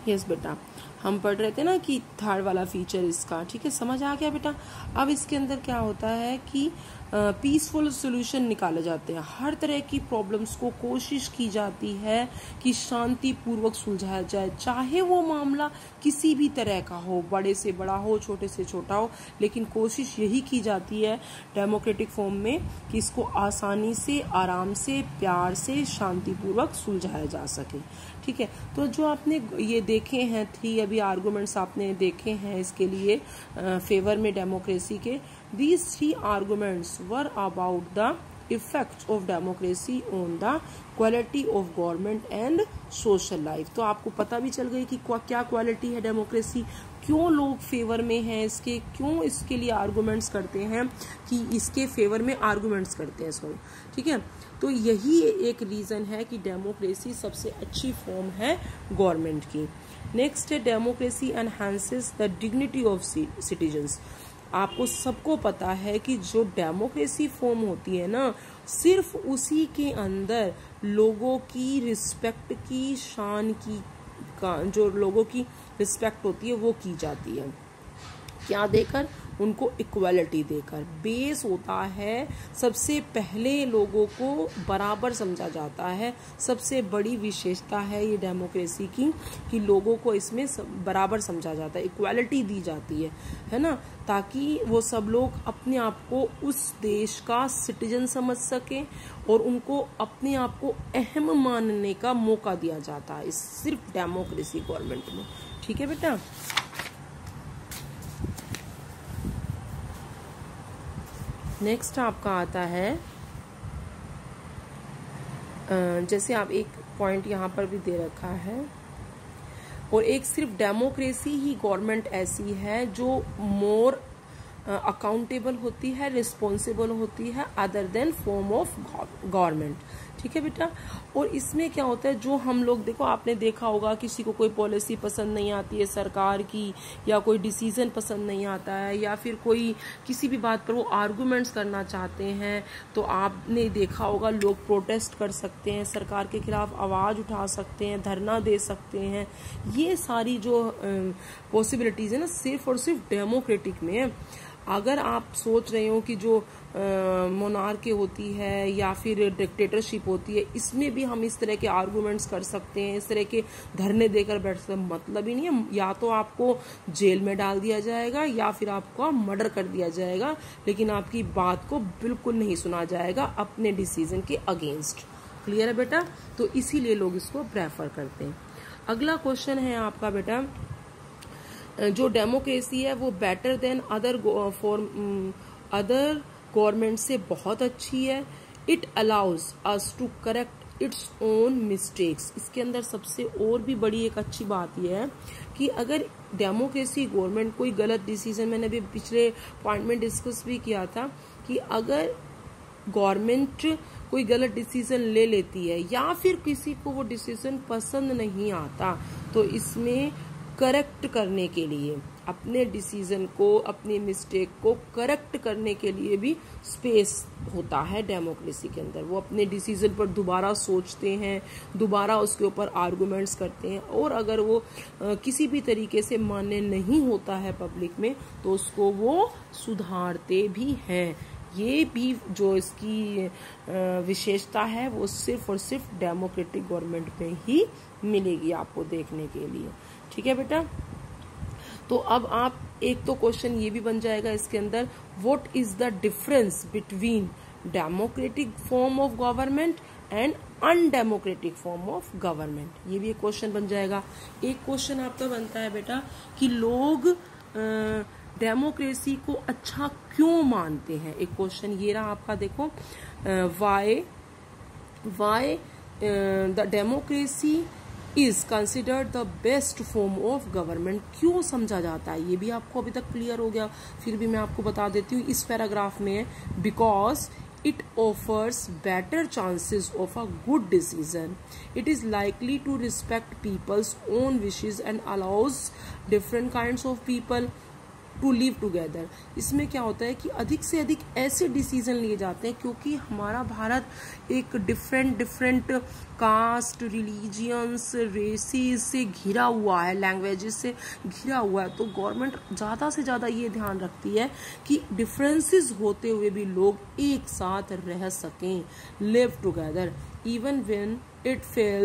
Yes बेटा, हम पढ़ रहे थे ना कि थर्ड वाला फीचर इसका, ठीक है, समझ आ गया बेटा। अब इसके अंदर क्या होता है कि पीसफुल सोल्यूशन निकाले जाते हैं। हर तरह की प्रॉब्लम्स को कोशिश की जाती है कि शांति पूर्वक सुलझाया जाए, चाहे वो मामला किसी भी तरह का हो, बड़े से बड़ा हो, छोटे से छोटा हो, लेकिन कोशिश यही की जाती है डेमोक्रेटिक फॉर्म में कि इसको आसानी से, आराम से, प्यार से, शांतिपूर्वक सुलझाया जा सके, ठीक है। तो जो आपने ये देखे हैं 3 अभी आर्गुमेंट्स आपने देखे हैं इसके लिए फेवर में डेमोक्रेसी के, these 3 arguments were about the effects of democracy on the quality of government and social life। तो आपको पता भी चल गई कि क्या क्वालिटी है डेमोक्रेसी, क्यों लोग फेवर में हैं इसके, क्यों इसके लिए आर्गुमेंट्स करते हैं, कि इसके फेवर में आर्गुमेंट्स करते हैं, सॉरी, ठीक है। तो यही एक रीज़न है कि डेमोक्रेसी सबसे अच्छी फॉर्म है गवर्नमेंट की। नेक्स्ट है democracy enhances the dignity of citizens. आपको सबको पता है कि जो डेमोक्रेसी फॉर्म होती है ना, सिर्फ उसी के अंदर लोगों की रिस्पेक्ट की, शान की, जो लोगों की रिस्पेक्ट होती है वो की जाती है। क्या देकर? उनको इक्वालिटी देकर। बेस होता है सबसे पहले लोगों को बराबर समझा जाता है। सबसे बड़ी विशेषता है ये डेमोक्रेसी की कि लोगों को इसमें बराबर समझा जाता है, इक्वालिटी दी जाती है ना, ताकि वो सब लोग अपने आप को उस देश का सिटीजन समझ सके और उनको अपने आप को अहम मानने का मौका दिया जाता है, इस सिर्फ डेमोक्रेसी गवर्नमेंट में, ठीक है बेटा। नेक्स्ट आपका आता है, जैसे आप एक पॉइंट यहाँ पर भी दे रखा है, और एक सिर्फ डेमोक्रेसी ही गवर्नमेंट ऐसी है जो मोर अकाउंटेबल होती है, रिस्पॉन्सिबल होती है other than form of government, ठीक है बेटा। और इसमें क्या होता है, जो हम लोग, देखो आपने देखा होगा किसी को कोई पॉलिसी पसंद नहीं आती है सरकार की, या कोई डिसीजन पसंद नहीं आता है, या फिर कोई किसी भी बात पर वो आर्गुमेंट्स करना चाहते हैं, तो आपने देखा होगा लोग प्रोटेस्ट कर सकते हैं, सरकार के खिलाफ आवाज़ उठा सकते हैं, धरना दे सकते हैं। ये सारी जो पॉसिबिलिटीज़ है ना, सिर्फ और सिर्फ डेमोक्रेटिक में है। अगर आप सोच रहे हो कि जो मोनार्की होती है या फिर डिक्टेटरशिप होती है, इसमें भी हम इस तरह के आर्गुमेंट्स कर सकते हैं, इस तरह के धरने देकर बैठ सकते हैं, मतलब ही नहीं है। या तो आपको जेल में डाल दिया जाएगा या फिर आपको मर्डर कर दिया जाएगा, लेकिन आपकी बात को बिल्कुल नहीं सुना जाएगा अपने डिसीजन के अगेंस्ट। क्लियर है बेटा? तो इसीलिए लोग इसको प्रेफर करते हैं। अगला क्वेश्चन है आपका बेटा, जो डेमोक्रेसी है वो बेटर देन अदर गवर्नमेंट से बहुत अच्छी है। It allows us to correct its own mistakes. इसके अंदर सबसे और भी बड़ी एक अच्छी बात यह है कि अगर डेमोक्रेसी गवर्नमेंट कोई गलत डिसीजन, मैंने अभी पिछले पॉइंट में डिस्कस भी किया था कि अगर गवर्नमेंट कोई गलत डिसीजन ले लेती है या फिर किसी को वो डिसीजन पसंद नहीं आता, तो इसमें करेक्ट करने के लिए, अपने डिसीजन को, अपनी मिस्टेक को करेक्ट करने के लिए भी स्पेस होता है डेमोक्रेसी के अंदर। वो अपने डिसीजन पर दोबारा सोचते हैं, दोबारा उसके ऊपर आर्गुमेंट्स करते हैं, और अगर वो किसी भी तरीके से मान्य नहीं होता है पब्लिक में, तो उसको वो सुधारते भी हैं। ये भी जो इसकी विशेषता है वो सिर्फ और सिर्फ डेमोक्रेटिक गवर्नमेंट में ही मिलेगी आपको देखने के लिए, ठीक है बेटा। तो अब आप, एक तो क्वेश्चन ये भी बन जाएगा इसके अंदर, what is the difference between democratic form of government and undemocratic form of government, ये भी एक क्वेश्चन बन जाएगा। एक क्वेश्चन आपका बनता है बेटा कि लोग डेमोक्रेसी को अच्छा क्यों मानते हैं। एक क्वेश्चन ये रहा आपका, देखो, why the democracy is considered the best form of government. क्यों समझा जाता है, ये भी आपको अभी तक क्लियर हो गया, फिर भी मैं आपको बता देती हूँ। इस पैराग्राफ में, because it offers better chances of a good decision, it is likely to respect people's own wishes and allows different kinds of people to live together. इसमें क्या होता है कि अधिक से अधिक ऐसे डिसीजन लिए जाते हैं, क्योंकि हमारा भारत एक डिफरेंट कास्ट, रिलीजियंस, रेसिस से घिरा हुआ है, लैंग्वेजेस से घिरा हुआ है। तो गवर्नमेंट ज़्यादा से ज़्यादा ये ध्यान रखती है कि डिफरेंसेस होते हुए भी लोग एक साथ रह सकें, live together. Even when it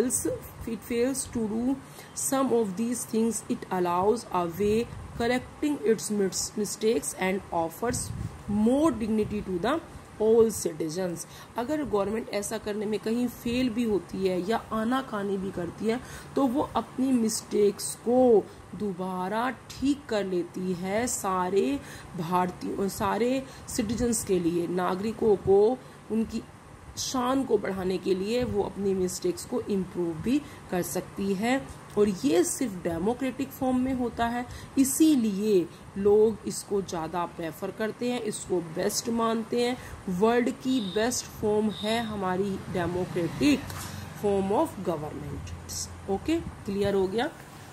fails to do some of these things, it allows a way correcting its mistakes and offers more dignity to the all citizens। अगर गवर्नमेंट ऐसा करने में कहीं फेल भी होती है या आनाकानी भी करती है, तो वो अपनी मिस्टेक्स को दोबारा ठीक कर लेती है सारे भारतीयों, सारे सिटीजन्स के लिए, नागरिकों को उनकी शान को बढ़ाने के लिए वो अपनी मिस्टेक्स को इम्प्रूव भी कर सकती है। और ये सिर्फ डेमोक्रेटिक फॉर्म में होता है, इसीलिए लोग इसको ज़्यादा प्रेफर करते हैं, इसको बेस्ट मानते हैं। वर्ल्ड की बेस्ट फॉर्म है हमारी democratic form of government. Okay, clear हो गया।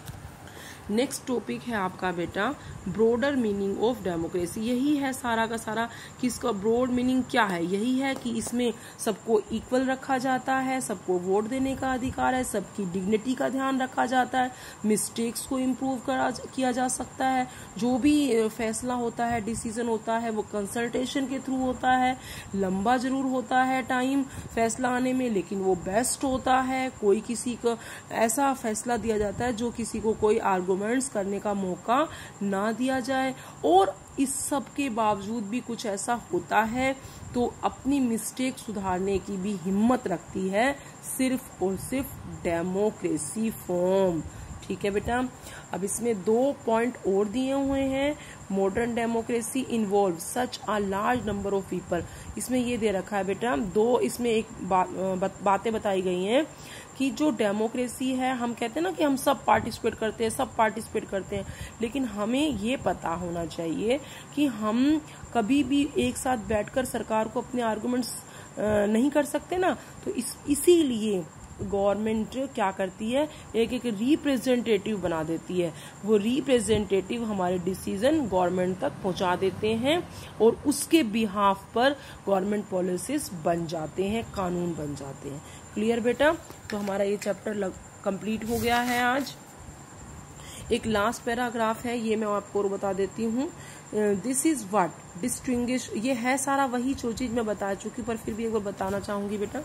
नेक्स्ट टॉपिक है आपका बेटा ब्रॉडर मीनिंग ऑफ डेमोक्रेसी। यही है सारा का सारा कि इसका ब्रॉड मीनिंग क्या है। यही है कि इसमें सबको इक्वल रखा जाता है, सबको वोट देने का अधिकार है, सबकी डिग्निटी का ध्यान रखा जाता है, मिस्टेक्स को इम्प्रूव किया जा सकता है, जो भी फैसला होता है, डिसीजन होता है, वो कंसल्टेशन के थ्रू होता है। लंबा जरूर होता है टाइम फैसला आने में, लेकिन वो बेस्ट होता है। कोई किसी को ऐसा फैसला दिया जाता है जो किसी को कोई आर्गुमेंट्स करने का मौका ना दिया जाए। और इस सब के बावजूद भी कुछ ऐसा होता है तो अपनी मिस्टेक सुधारने की भी हिम्मत रखती है सिर्फ और सिर्फ डेमोक्रेसी फॉर्म। ठीक है बेटा। अब इसमें 2 पॉइंट और दिए हुए हैं। Modern democracy involve such a large number of people. इसमें ये दे रखा है बेटा, 2 इसमें एक बातें बताई गई हैं कि जो डेमोक्रेसी है, हम कहते हैं ना कि हम सब पार्टिसिपेट करते हैं, लेकिन हमें ये पता होना चाहिए कि हम कभी भी एक साथ बैठकर सरकार को अपने आर्गुमेंट्स नहीं कर सकते ना। तो इसीलिए गवर्नमेंट क्या करती है, एक रिप्रेजेंटेटिव बना देती है। वो रिप्रेजेंटेटिव हमारे डिसीजन गवर्नमेंट तक पहुंचा देते हैं और उसके बिहाफ पर गवर्नमेंट पॉलिसीज बन जाते हैं, कानून बन जाते हैं। क्लियर बेटा। तो हमारा ये चैप्टर कंप्लीट हो गया है आज। एक लास्ट पैराग्राफ है, ये मैं आपको और बता देती हूँ। दिस इज व्हाट डिस्टिंग्विश, ये है सारा वही जो चीज मैं बता चुकी, पर फिर भी एक बार बताना चाहूंगी बेटा।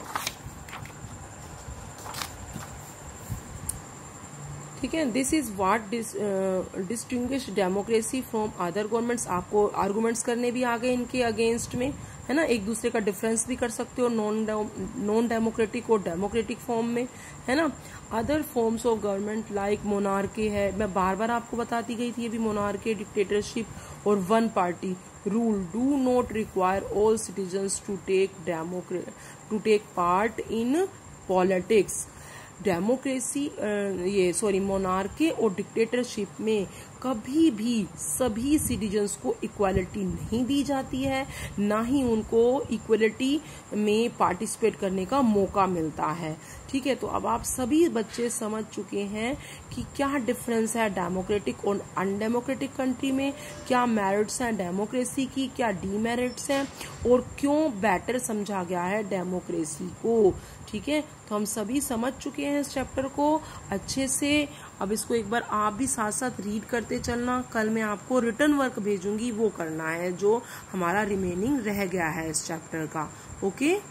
ठीक है। This is what distinguish democracy from other governments. आपको आर्गुमेंट्स करने भी आ गए इनके अगेंस्ट में, है ना। एक दूसरे का डिफरेंस भी कर सकते हो नॉन डेमोक्रेटिक और डेमोक्रेटिक फॉर्म में, है ना। Other forms of government like monarchy है, मैं बार बार आपको बताती गई थी, ये भी मोनार्की, डिक्टेटरशिप और one party rule do not require all citizens to take part in politics. Democracy monarchy और डिक्टेटरशिप में कभी भी सभी सिटीजन्स को इक्वालिटी नहीं दी जाती है, ना ही उनको इक्वालिटी में पार्टिसिपेट करने का मौका मिलता है। ठीक है। तो अब आप सभी बच्चे समझ चुके हैं कि क्या डिफरेंस है डेमोक्रेटिक और अनडेमोक्रेटिक कंट्री में, क्या मेरिट्स हैं डेमोक्रेसी की, क्या डीमेरिट्स हैं, और क्यों बेटर समझा गया है डेमोक्रेसी को। ठीक है। तो हम सभी समझ चुके हैं इस चैप्टर को अच्छे से। अब इसको एक बार आप भी साथ साथ रीड करते चलना। कल मैं आपको रिटर्न वर्क भेजूंगी, वो करना है जो हमारा रिमेनिंग रह गया है इस चैप्टर का। ओके।